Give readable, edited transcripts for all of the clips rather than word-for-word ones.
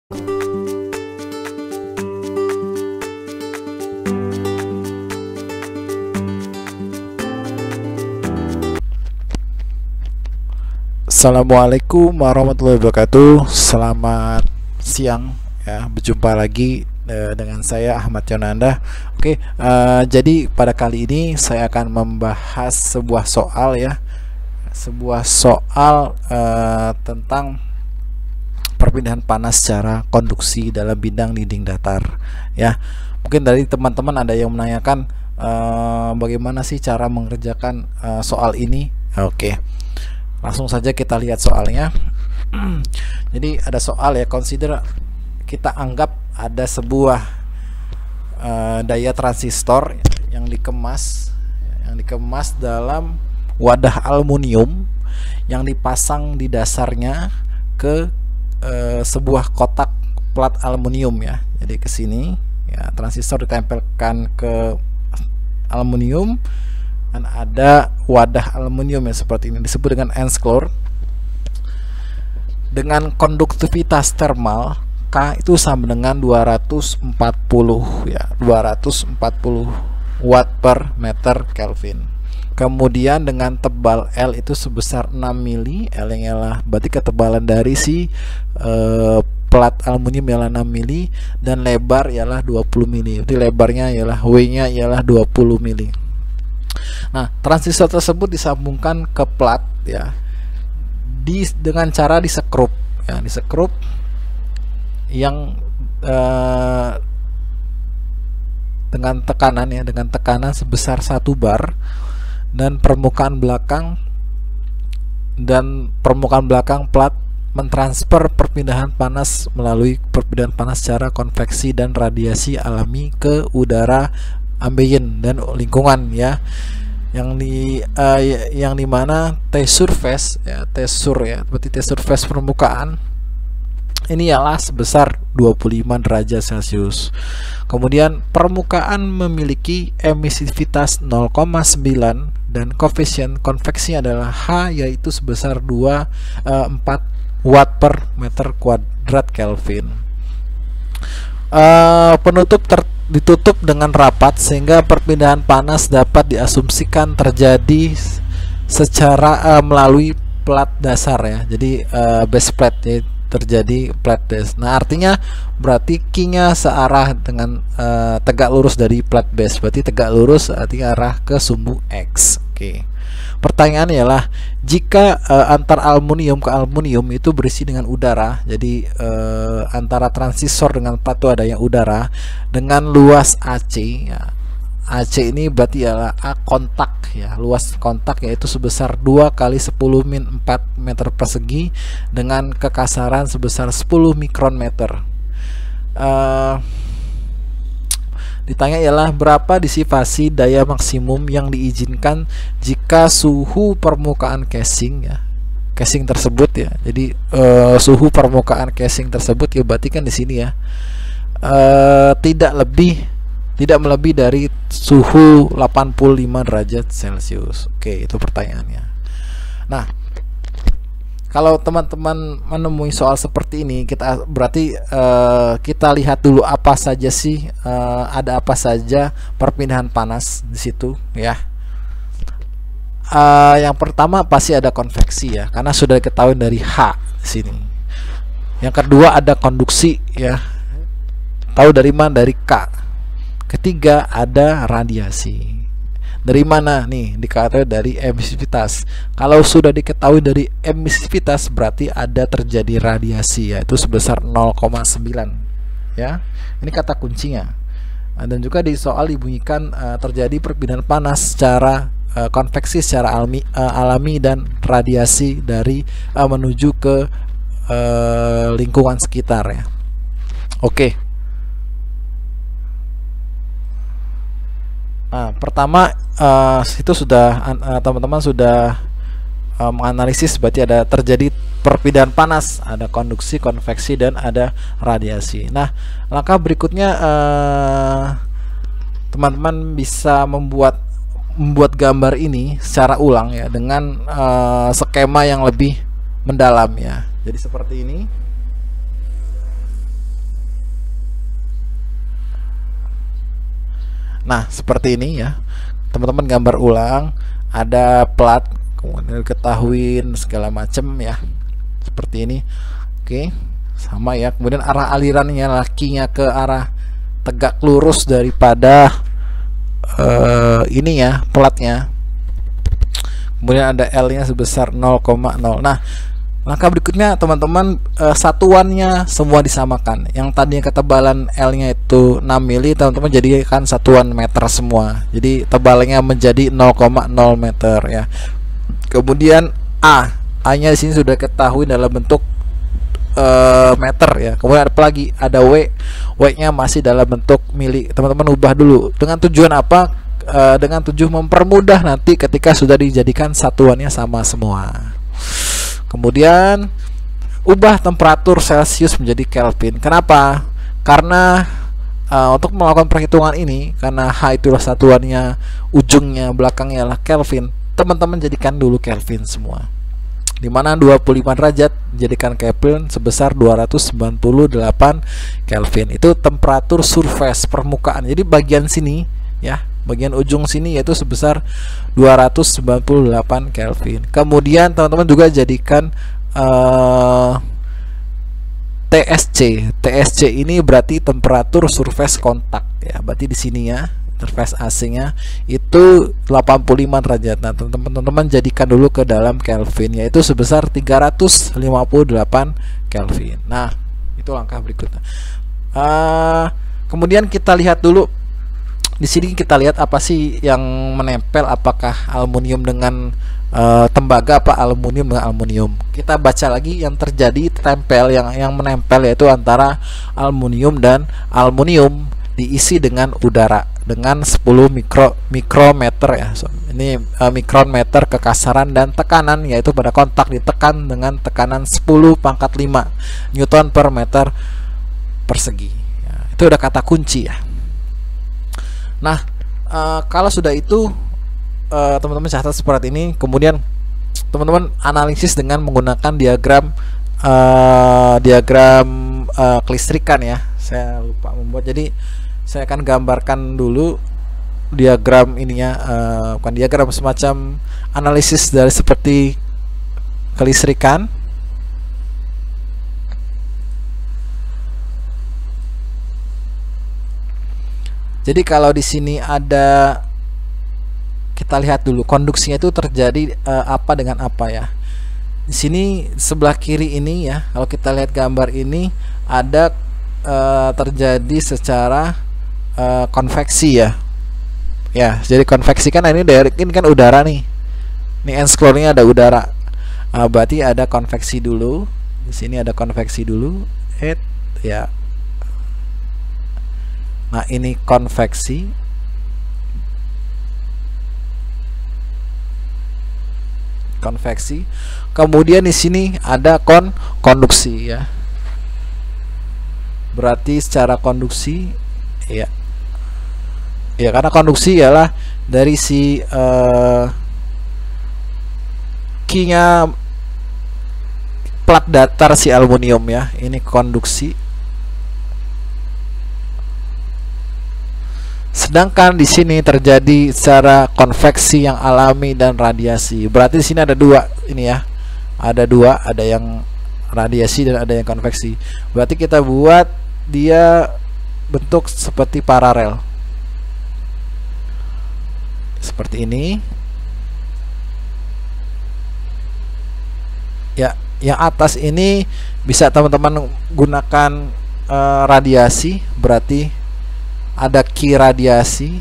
Assalamualaikum warahmatullahi wabarakatuh. Selamat siang ya, berjumpa lagi dengan saya Ahmad Yonanda. Oke, jadi pada kali ini saya akan membahas sebuah soal ya, tentang perpindahan panas secara konduksi dalam bidang dinding datar ya. Mungkin dari teman-teman ada yang menanyakan bagaimana sih cara mengerjakan soal ini. Oke, langsung saja kita lihat soalnya. Jadi ada soal ya, consider, kita anggap ada sebuah daya transistor yang dikemas dalam wadah aluminium yang dipasang di dasarnya ke sebuah kotak plat aluminium ya. Jadi ke sini ya, transistor ditempelkan ke aluminium dan ada wadah aluminium yang seperti ini, disebut dengan Ensclor, dengan konduktivitas termal K itu sama dengan 240 ya, 240 watt per meter Kelvin. Kemudian dengan tebal L itu sebesar 6 mili, L yang ialah berarti ketebalan dari si plat aluminium ialah 6 mili dan lebar ialah 20 mili. Jadi lebarnya ialah W-nya ialah 20 mili. Nah, transistor tersebut disambungkan ke plat ya, dengan cara disekrup ya, yang dengan tekanan sebesar 1 bar, dan permukaan belakang plat mentransfer perpindahan panas melalui perpindahan panas secara konveksi dan radiasi alami ke udara ambien dan lingkungan ya, yang di mana T-surface ya, berarti T-surface permukaan ini ialah sebesar 25 derajat Celcius. Kemudian permukaan memiliki emisivitas 0,9 dan koefisien konveksi adalah H, yaitu sebesar 4 watt per meter kuadrat Kelvin. Penutup ditutup dengan rapat sehingga perpindahan panas dapat diasumsikan terjadi secara melalui plat dasar ya. Jadi base plate ya, terjadi plat base. Nah, artinya berarti Q-nya searah dengan tegak lurus dari plat base. Berarti tegak lurus artinya arah ke sumbu X. Oke. Pertanyaan ialah jika antar aluminium ke aluminium itu berisi dengan udara. Jadi antara transistor dengan plat itu ada yang udara dengan luas AC ya. AC ini berarti ialah A kontak ya, luas kontak yaitu sebesar 2 kali 10 min 4 meter persegi dengan kekasaran sebesar 10 mikrometer. Ditanya ialah berapa disipasi daya maksimum yang diizinkan jika suhu permukaan casing ya, casing tersebut ya. Jadi suhu permukaan casing tersebut ya, berarti kan di sini ya tidak melebihi dari suhu 85 derajat Celcius. Oke, itu pertanyaannya. Nah, kalau teman-teman menemui soal seperti ini, kita berarti kita lihat dulu apa saja sih, ada apa saja perpindahan panas di situ ya. Yang pertama pasti ada konveksi ya, karena sudah diketahui dari H di sini. Yang kedua ada konduksi ya, tahu dari mana? Dari K. Ketiga ada radiasi. Dari mana nih? Dikatakan dari emisivitas. Kalau sudah diketahui dari emisivitas berarti ada terjadi radiasi, yaitu sebesar 0,9 ya. Ini kata kuncinya. Dan juga di soal dibunyikan terjadi perpindahan panas secara konveksi secara alami dan radiasi dari menuju ke lingkungan sekitar ya. Oke. Nah, pertama itu sudah teman-teman sudah menganalisis, berarti ada terjadi perpindahan panas, ada konduksi, konveksi, dan ada radiasi. Nah, langkah berikutnya teman-teman bisa membuat gambar ini secara ulang ya, dengan skema yang lebih mendalam ya. Jadi seperti ini. Nah, seperti ini ya. Teman-teman gambar ulang, ada plat, kemudian ketahuin segala macam ya. Seperti ini. Oke, sama ya. Kemudian arah alirannya, lakinya ke arah tegak lurus daripada ini ya, platnya. Kemudian ada L-nya sebesar 0,0. Nah, langkah berikutnya teman-teman, satuannya semua disamakan. Yang tadinya ketebalan L-nya itu 6 mili, teman-teman jadikan satuan meter semua. Jadi tebalnya menjadi 0,0 meter ya. Kemudian A-nya di sini sudah ketahui dalam bentuk meter ya. Kemudian apa lagi? Ada W-nya masih dalam bentuk mili. Teman-teman ubah dulu. Dengan tujuan apa? Dengan tujuan mempermudah nanti ketika sudah dijadikan satuannya sama semua. Kemudian ubah temperatur Celcius menjadi Kelvin. Kenapa? Karena untuk melakukan perhitungan ini, karena H itulah satuannya, ujungnya belakangnya adalah Kelvin, teman-teman jadikan dulu Kelvin semua. Dimana 25 derajat jadikan Kelvin sebesar 298 Kelvin. Itu temperatur surface, permukaan. Jadi bagian sini ya, bagian ujung sini yaitu sebesar 298 Kelvin. Kemudian teman-teman juga jadikan TSC. TSC ini berarti temperatur surface kontak ya. Berarti di sini ya, interface AC-nya itu 85 derajat. Nah, teman-teman jadikan dulu ke dalam Kelvin, yaitu sebesar 358 Kelvin. Nah, itu langkah berikutnya. Kemudian kita lihat dulu di sini, kita lihat apa sih yang menempel, apakah aluminium dengan tembaga, apa aluminium dengan aluminium. Kita baca lagi yang terjadi tempel, yang menempel yaitu antara aluminium dan aluminium diisi dengan udara dengan 10 mikrometer ya. Ini mikrometer kekasaran, dan tekanan yaitu pada kontak ditekan dengan tekanan 10⁵ Newton per meter persegi ya, itu udah kata kunci ya. Nah, kalau sudah itu teman-teman catat seperti ini. Kemudian teman-teman analisis dengan menggunakan diagram kelistrikan ya. Saya lupa membuat, jadi saya akan gambarkan dulu diagram ininya, bukan diagram, semacam analisis dari seperti kelistrikan. Jadi kalau di sini ada, kita lihat dulu konduksinya itu terjadi apa dengan apa ya. Di sini sebelah kiri ini ya, kalau kita lihat gambar ini ada terjadi secara konveksi ya. Ya, jadi konveksi kan ini kan udara nih. Ini end scrollnya ada udara. Berarti ada konveksi dulu. Di sini ada konveksi dulu. Ya. Nah, ini konveksi. Konveksi. Kemudian di sini ada konduksi ya. Berarti secara konduksi ya. Ya, karena konduksi ialah dari si Q-nya plat datar si aluminium ya. Ini konduksi. Sedangkan di sini terjadi secara konveksi yang alami dan radiasi. Berarti di sini ada dua ini ya. Ada dua, ada yang radiasi dan ada yang konveksi. Berarti kita buat dia bentuk seperti paralel. Seperti ini. Ya, yang atas ini bisa teman-teman gunakan radiasi, berarti ada Q radiasi,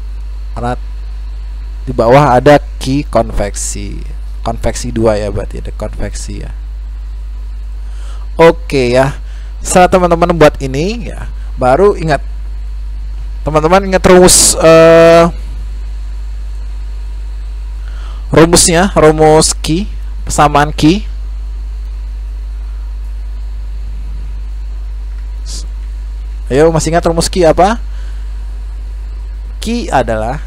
di bawah ada Q konveksi. Konveksi 2 ya, berarti ada konveksi ya. Oke ya. Setelah teman-teman buat ini ya, baru ingat, teman-teman ingat rumusnya, rumus Q, persamaan Q. Ayo, masih ingat rumus Q apa? Q adalah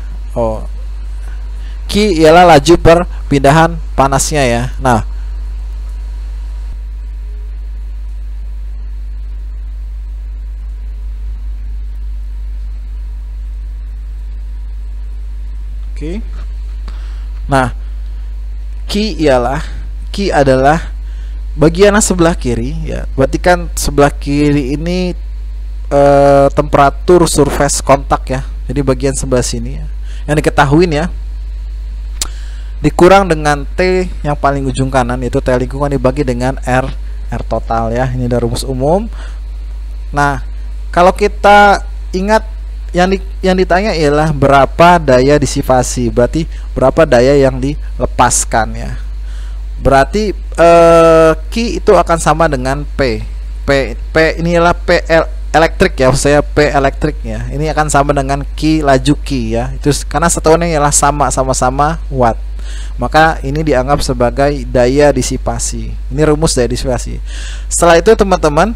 Q ialah laju perpindahan panasnya ya. Nah, Oke. Nah, Q adalah bagian sebelah kiri ya. Berarti kan sebelah kiri ini temperatur surface kontak ya. Jadi bagian sebelah sini ya. Yang diketahuin ya, dikurang dengan T yang paling ujung kanan, yaitu T lingkungan dibagi dengan R total ya. Ini dari rumus umum. Nah, kalau kita ingat yang ditanya ialah berapa daya disipasi, berarti berapa daya yang dilepaskan ya. Berarti Q itu akan sama dengan P inilah P elektrik ya, saya P elektrik ya. Ini akan sama dengan Q laju Q ya. Itu karena satuannya ialah sama-sama watt. Maka ini dianggap sebagai daya disipasi. Ini rumus daya disipasi. Setelah itu teman-teman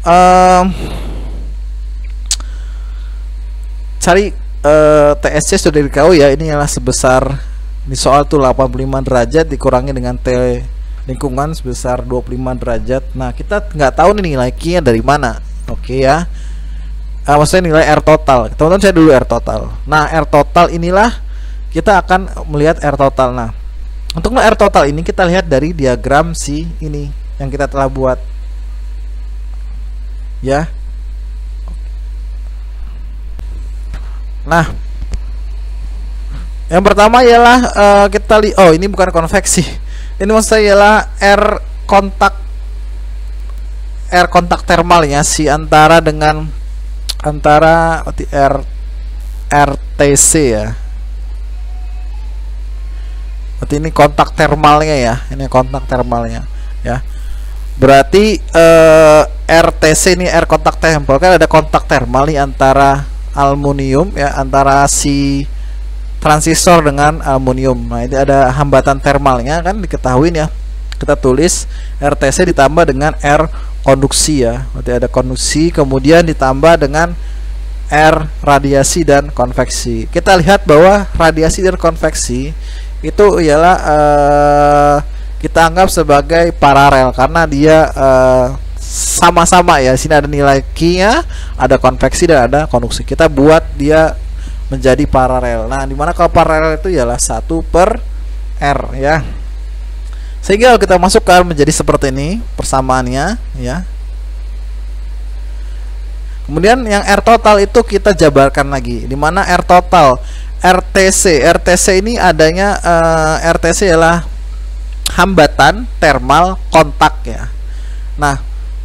cari TSC sudah diketahui ya. Ini adalah sebesar, di soal tuh 85 derajat dikurangi dengan T lingkungan sebesar 25 derajat. Nah, kita nggak tahu nih nilai Q-nya dari mana. Oke ya, maksudnya nilai R total. Teman-teman, saya dulu R total. Nah, R total inilah kita akan melihat R total. Nah, untuk R total ini kita lihat dari diagram si ini yang kita telah buat ya. Nah, yang pertama ialah kita lihat, oh ini bukan konveksi. Ini maksud saya ialah R kontak termalnya si antara RTC ya. Berarti ini kontak termalnya ya. Ini kontak termalnya ya. Berarti RTC ini R kontak termal, kan ada kontak termal nih antara aluminium ya, antara si transistor dengan aluminium. Nah, ini ada hambatan termalnya kan diketahui ya. Kita tulis RTC ditambah dengan R konduksi ya. Berarti ada konduksi, kemudian ditambah dengan R radiasi dan konveksi. Kita lihat bahwa radiasi dan konveksi itu ialah kita anggap sebagai paralel karena dia sama-sama ya. Sini ada nilai Q-nya, ada konveksi dan ada konduksi. Kita buat dia menjadi paralel. Nah, dimana kalau paralel itu ialah 1/R ya. Sehingga kalau kita masukkan menjadi seperti ini persamaannya ya. Kemudian yang R total itu kita jabarkan lagi. Dimana R total RTC ini adanya RTC adalah hambatan termal kontak ya. Nah,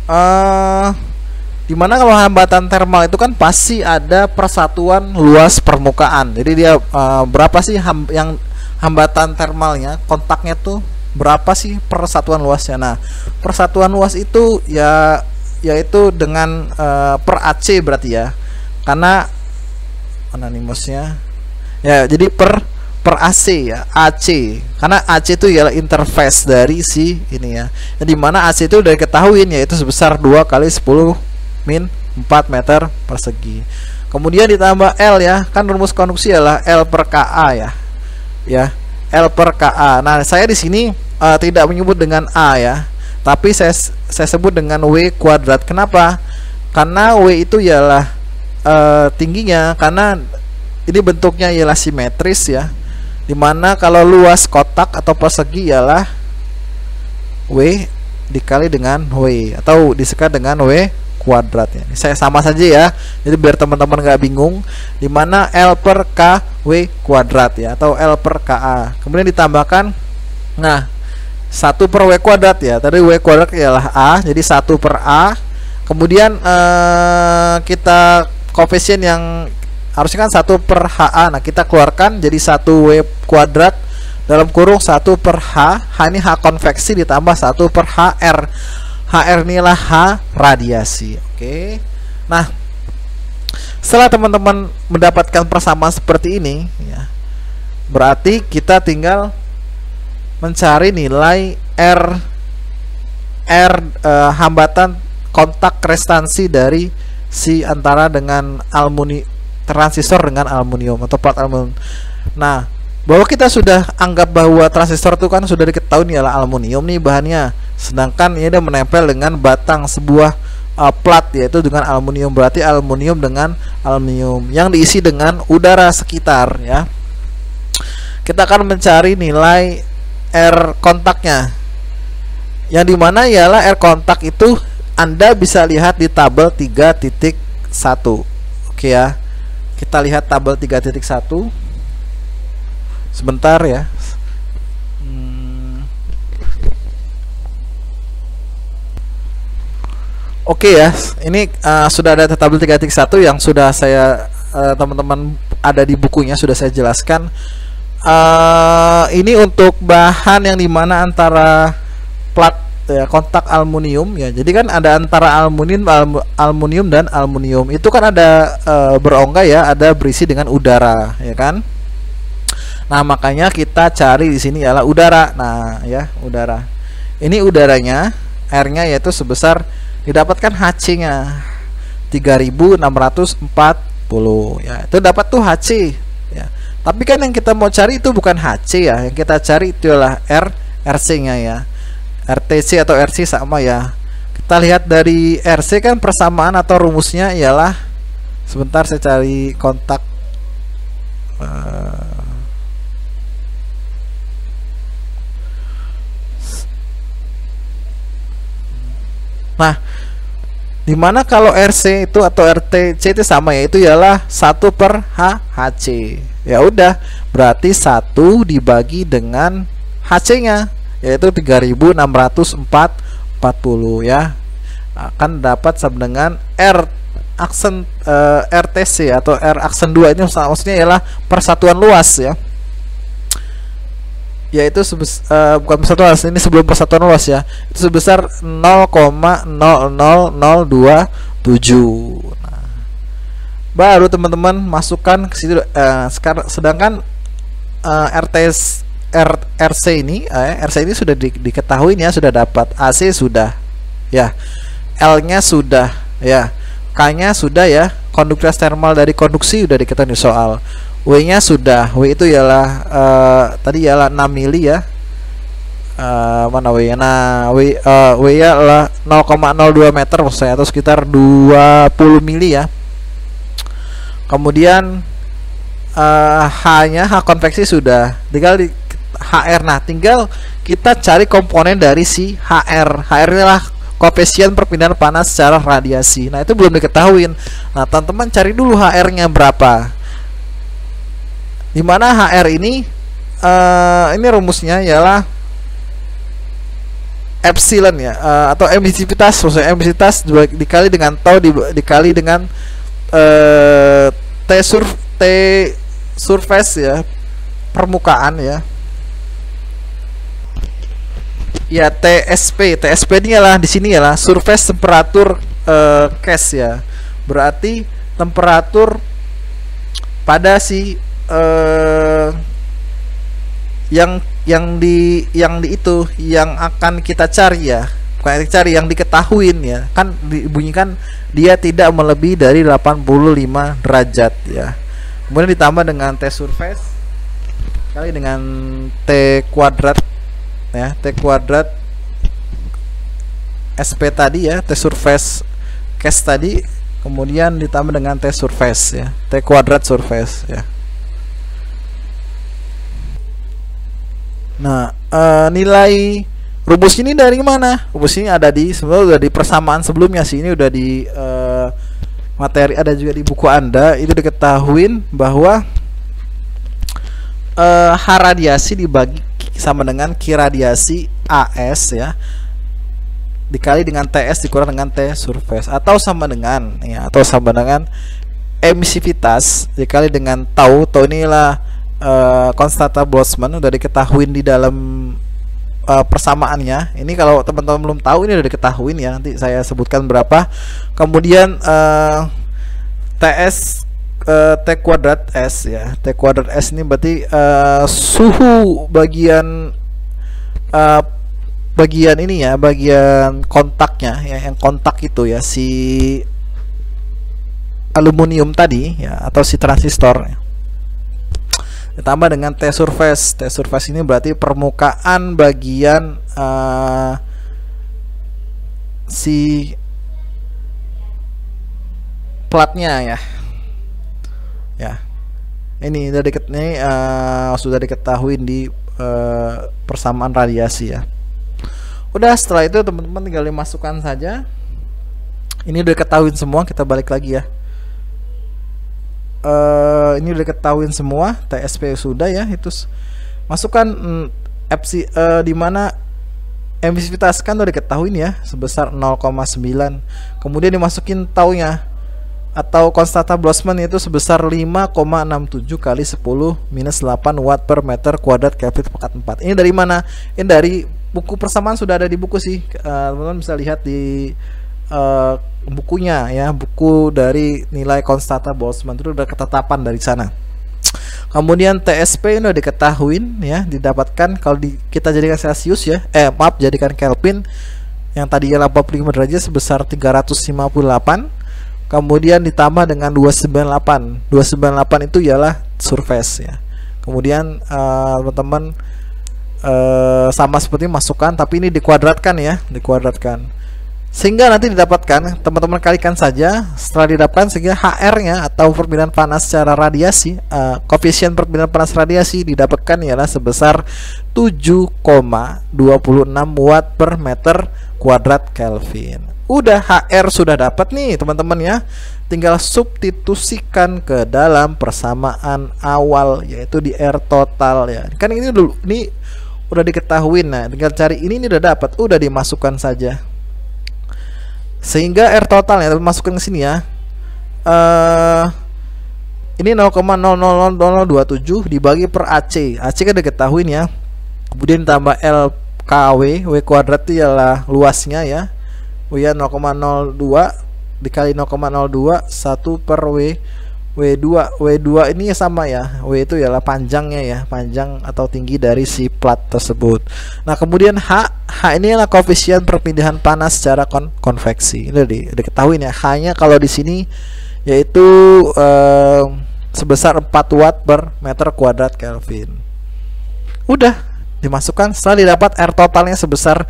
dimana kalau hambatan termal itu kan pasti ada persatuan luas permukaan. Jadi dia berapa sih yang hambatan termalnya, kontaknya tuh berapa sih persatuan luasnya. Nah, persatuan luas itu ya yaitu dengan per AC berarti ya, karena anonimusnya ya, jadi per AC ya, AC, karena AC itu ialah interface dari si ini ya. Jadi mana AC itu udah ketahuin yaitu sebesar 2 kali 10 min 4 meter persegi. Kemudian ditambah L ya, kan rumus konduksi adalah L per KA ya, L per KA. Nah, saya di sini tidak menyebut dengan A ya, tapi saya sebut dengan W kuadrat. Kenapa? Karena W itu ialah tingginya, karena ini bentuknya ialah simetris ya, dimana kalau luas kotak atau persegi ialah W dikali dengan W atau disekat dengan W kuadrat ya. Saya sama saja ya, jadi biar teman-teman nggak bingung, dimana L per K W kuadrat ya, atau L per KA. Kemudian ditambahkan, nah 1 per W kuadrat ya, tadi W kuadrat ialah A, jadi 1 per A. Kemudian kita koefisien yang harusnya kan 1 per HA, nah kita keluarkan jadi 1 W kuadrat dalam kurung 1 per H. H ini H konveksi ditambah 1 per HR. HR inilah H radiasi. Oke. Nah, setelah teman-teman mendapatkan persamaan seperti ini ya, berarti kita tinggal mencari nilai hambatan kontak restansi dari si antara dengan aluminium, transistor dengan aluminium atau plat aluminium. Nah, bahwa kita sudah anggap bahwa transistor itu kan sudah diketahui ialah aluminium nih bahannya, sedangkan ini dia menempel dengan batang sebuah plat yaitu dengan aluminium. Berarti aluminium dengan aluminium yang diisi dengan udara sekitar ya. kita akan mencari nilai R kontaknya, yang dimana ialah R kontak itu Anda bisa lihat di tabel 3.1. Oke ya, kita lihat tabel 3.1 sebentar ya. Oke ya, ini sudah ada tabel 3.1 yang sudah saya teman-teman ada di bukunya, sudah saya jelaskan. Ini untuk bahan yang dimana antara plat ya, kontak aluminium ya. Jadi kan ada antara aluminium dan aluminium itu kan ada berongga ya, ada berisi dengan udara ya kan. Nah makanya kita cari di sini ialah udara. Nah ya, udara. Ini udaranya, R-nya yaitu sebesar, didapatkan HC-nya 3640 ya. Itu dapat tuh HC ya. Tapi kan yang kita mau cari itu bukan HC ya. Yang kita cari itu adalah RC-nya ya. RTC atau RC sama ya. Kita lihat dari RC kan persamaan atau rumusnya ialah, sebentar saya cari kontak. Nah, dimana kalau RC itu atau RTC itu sama ya, itu ialah 1/HC. Ya udah, berarti 1 dibagi dengan HC-nya yaitu 3640 ya. Akan dapat sama dengan R aksen RTC atau R aksen 2 ini maksudnya ialah persatuan luas ya. Yaitu bukan persatuan luas, ini sebelum persatuan luas ya, itu sebesar 0,00027. Nah, baru teman-teman masukkan ke situ. Sedangkan RC ini sudah diketahui ya, sudah dapat. AC sudah ya, L-nya sudah ya, K-nya sudah ya, konduktivitas termal dari konduksi sudah diketahui soal. W-nya sudah, W itu ialah tadi ialah 6 mili ya. Mana W-nya? Nah, W-nya adalah 0,02 meter maksudnya, atau sekitar 20 mili ya. Kemudian H-nya, H konveksi sudah. Tinggal di HR. Nah, tinggal kita cari komponen dari si HR. HR inilah koefisien perpindahan panas secara radiasi. Nah, itu belum diketahui. Nah, teman-teman cari dulu HR-nya berapa. Dimana HR ini rumusnya ialah epsilon ya, atau emisivitas, maksudnya emisivitas dikali dengan tau dikali dengan T surface ya, permukaan ya. Ya, TSP ini adalah di sini ialah surface temperature case ya. Berarti temperatur pada si yang akan kita cari ya, bukan kita cari, yang diketahuin ya, kan dibunyikan dia tidak melebihi dari 85 derajat ya. Kemudian ditambah dengan T surface kali dengan T kuadrat ya, T kuadrat SP tadi ya, T surface case tadi, kemudian ditambah dengan T surface ya, T kuadrat surface ya. Nah, nilai rumus ini dari mana? Rumus ini ada sebenarnya udah di persamaan sebelumnya sih. Ini udah di materi, ada juga di buku Anda. Itu diketahuin bahwa H radiasi dibagi sama dengan Q radiasi AS ya, dikali dengan TS dikurang dengan T surface, atau sama dengan emisivitas dikali dengan tau. Tau inilah konstanta Boltzmann, udah diketahuin di dalam persamaannya. Ini kalau teman-teman belum tahu, ini udah diketahuin ya, nanti saya sebutkan berapa. Kemudian TS T kuadrat S ya, T kuadrat S ini berarti suhu bagian ini ya, bagian kontaknya ya, yang kontak itu ya, si aluminium tadi ya, atau si transistor ya. Ditambah dengan T surface. T surface ini berarti permukaan bagian si platnya ya. Ya. Ini udah sudah diketahui di persamaan radiasi ya. Udah, setelah itu teman-teman tinggal dimasukkan saja. Ini udah diketahui semua, kita balik lagi ya. Ini udah diketahui semua, TSP sudah ya, itu masukkan di mana emisivitas kan udah diketahui ya sebesar 0,9. Kemudian dimasukin taunya atau konstanta Boltzmann itu sebesar 5,67 kali 10 minus 8 watt per meter kuadrat Kelvin pekat 4. Ini dari mana? Ini dari buku persamaan, sudah ada di buku sih. Teman-teman bisa lihat di bukunya ya, buku dari nilai konstanta Boltzmann itu udah ketetapan dari sana. Kemudian TSP ini udah diketahuin ya, didapatkan kalau kita jadikan Celsius ya, jadikan Kelvin yang tadinya 85 derajat sebesar 358. Kemudian ditambah dengan 298. 298 itu ialah surface ya. Kemudian teman-teman sama seperti masukkan, tapi ini dikuadratkan ya, dikuadratkan. Sehingga nanti didapatkan, teman-teman kalikan saja. Setelah didapatkan, sehingga HR-nya atau perpindahan panas secara radiasi, koefisien perpindahan panas radiasi didapatkan ialah sebesar 7,26 watt per meter kuadrat Kelvin. Udah, HR sudah dapat nih teman-teman ya. Tinggal substitusikan ke dalam persamaan awal, yaitu di R total ya. Kan ini dulu, ini udah diketahui. Nah, tinggal cari ini udah dapat, udah dimasukkan saja. Sehingga R total ya, masukkan ke sini ya. Ini 0,00027 dibagi per AC. AC kan diketahui ya. Kemudian tambah LKW, W kuadrat itu ialah luasnya ya. W ya 0,02 dikali 0,02 1 per W2 ini sama ya. W itu ialah panjangnya ya, panjang atau tinggi dari si plat tersebut. Nah, kemudian H ini adalah koefisien perpindahan panas secara konveksi. Ini diketahui ya. H-nya kalau di sini yaitu sebesar 4 watt per meter kuadrat Kelvin. Udah dimasukkan. Setelah didapat R totalnya sebesar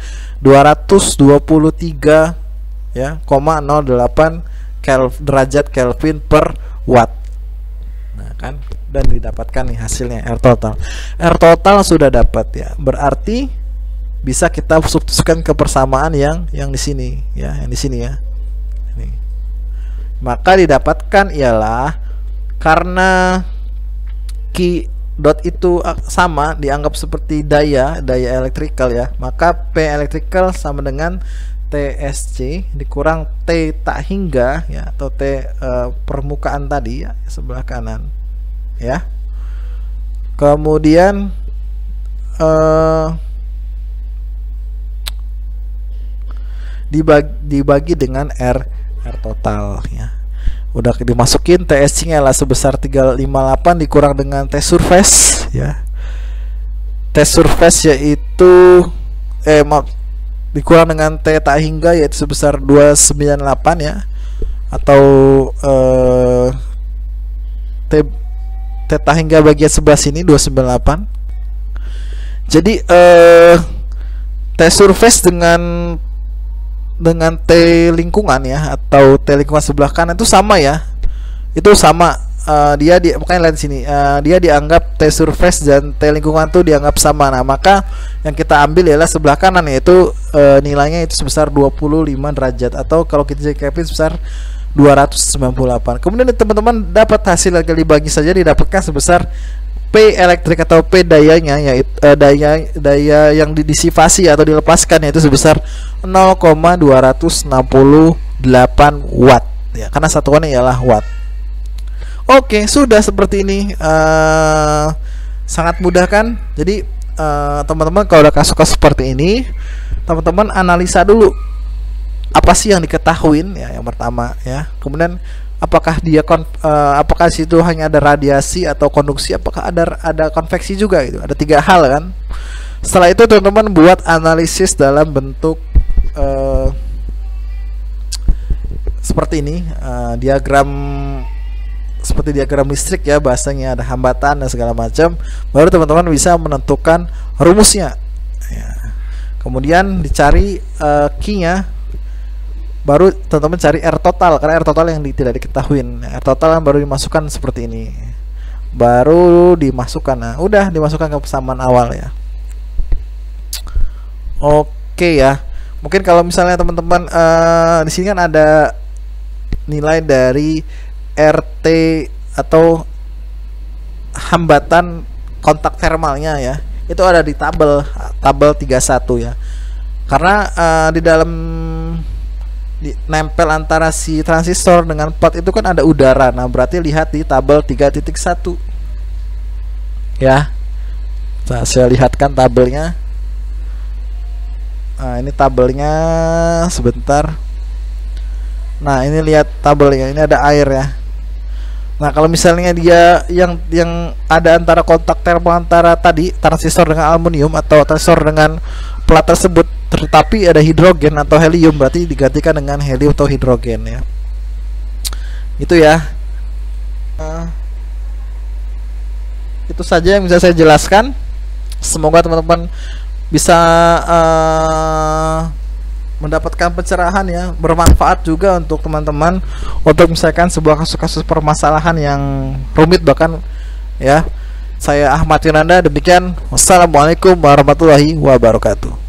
223 ya, 0,08 derajat Kelvin per watt. Nah kan, dan didapatkan nih hasilnya R total. R total sudah dapat ya, berarti bisa kita substitusikan ke persamaan yang di sini ya, yang di sini ya. Ini. Maka didapatkan ialah karena Q dot itu sama, dianggap seperti daya elektrikal ya, maka P elektrikal sama dengan TSC dikurang T tak hingga ya, atau T permukaan tadi ya, sebelah kanan ya. Kemudian dibagi dengan R total ya. Udah dimasukin, TSC-nya lah sebesar 358 dikurang dengan T surface ya. T surface yaitu dikurang dengan T tak hingga yaitu sebesar 298 ya, atau T tak hingga bagian sebelah sini 298. Jadi T surface dengan T lingkungan ya, atau T lingkungan sebelah kanan itu sama ya, itu sama. Makanya lihat sini, dia dianggap T surface dan T lingkungan itu dianggap sama. Nah, maka yang kita ambil ialah sebelah kanan, yaitu nilainya itu sebesar 25 derajat, atau kalau kita jadi Kelvin sebesar 298. Kemudian teman-teman dapat hasil yang dibagi saja, didapatkan sebesar P elektrik atau P dayanya, yaitu daya yang didisipasi atau dilepaskan, yaitu sebesar 0,268 watt ya, karena satuannya ialah watt. Oke, sudah seperti ini. Sangat mudah kan? Jadi teman-teman kalau udah kasus-kasus seperti ini, teman-teman analisa dulu apa sih yang diketahuin ya, yang pertama ya. Kemudian apakah apakah situ hanya ada radiasi atau konduksi, apakah ada konveksi juga gitu. Ada 3 hal kan. Setelah itu teman-teman buat analisis dalam bentuk seperti ini, diagram seperti diagram listrik ya, bahasanya ada hambatan dan segala macam. Baru teman-teman bisa menentukan rumusnya ya. Kemudian dicari Q-nya, baru teman-teman cari R total, karena R total yang tidak diketahui. R total baru dimasukkan seperti ini. baru dimasukkan. Nah, udah dimasukkan ke persamaan awal ya. Oke ya. Mungkin kalau misalnya teman-teman di sini kan ada nilai dari RT atau hambatan kontak termalnya ya. Itu ada di tabel 31 ya. Karena di dalam nempel antara si transistor dengan pot itu kan ada udara. Nah, berarti lihat di tabel 3.1 ya. Nah, saya lihatkan tabelnya. Nah, ini tabelnya sebentar. Nah, ini lihat tabelnya. Ini ada air ya. Nah, kalau misalnya dia yang ada antara kontak termal antara tadi transistor dengan aluminium atau transistor dengan plat tersebut, tetapi ada hidrogen atau helium, berarti digantikan dengan helium atau hidrogen ya. Itu ya. Itu saja yang bisa saya jelaskan. Semoga teman-teman bisa mendapatkan pencerahan ya, bermanfaat juga untuk teman-teman untuk misalkan sebuah kasus-kasus permasalahan yang rumit bahkan ya. Saya Ahmad Yunanda, demikian. Wassalamualaikum warahmatullahi wabarakatuh.